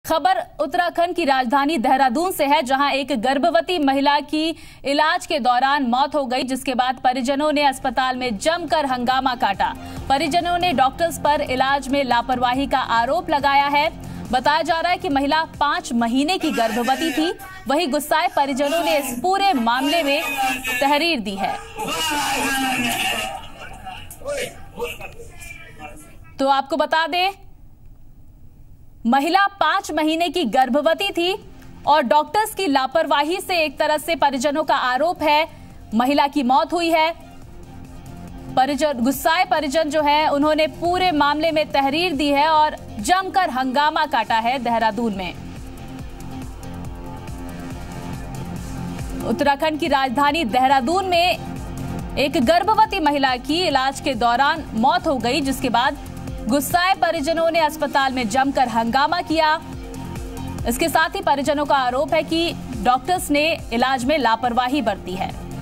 खबर उत्तराखंड की राजधानी देहरादून से है, जहां एक गर्भवती महिला की इलाज के दौरान मौत हो गई, जिसके बाद परिजनों ने अस्पताल में जमकर हंगामा काटा। परिजनों ने डॉक्टर्स पर इलाज में लापरवाही का आरोप लगाया है। बताया जा रहा है कि महिला 5 महीने की गर्भवती थी। वहीं गुस्साए परिजनों ने इस पूरे मामले में तहरीर दी है। तो आपको बता दें, महिला 5 महीने की गर्भवती थी और डॉक्टर्स की लापरवाही से एक तरह से परिजनों का आरोप है, महिला की मौत हुई है। गुस्साए परिजन जो है, उन्होंने पूरे मामले में तहरीर दी है और जमकर हंगामा काटा है देहरादून में। उत्तराखंड की राजधानी देहरादून में एक गर्भवती महिला की इलाज के दौरान मौत हो गई, जिसके बाद गुस्साए परिजनों ने अस्पताल में जमकर हंगामा किया। इसके साथ ही परिजनों का आरोप है कि डॉक्टर्स ने इलाज में लापरवाही बरती है।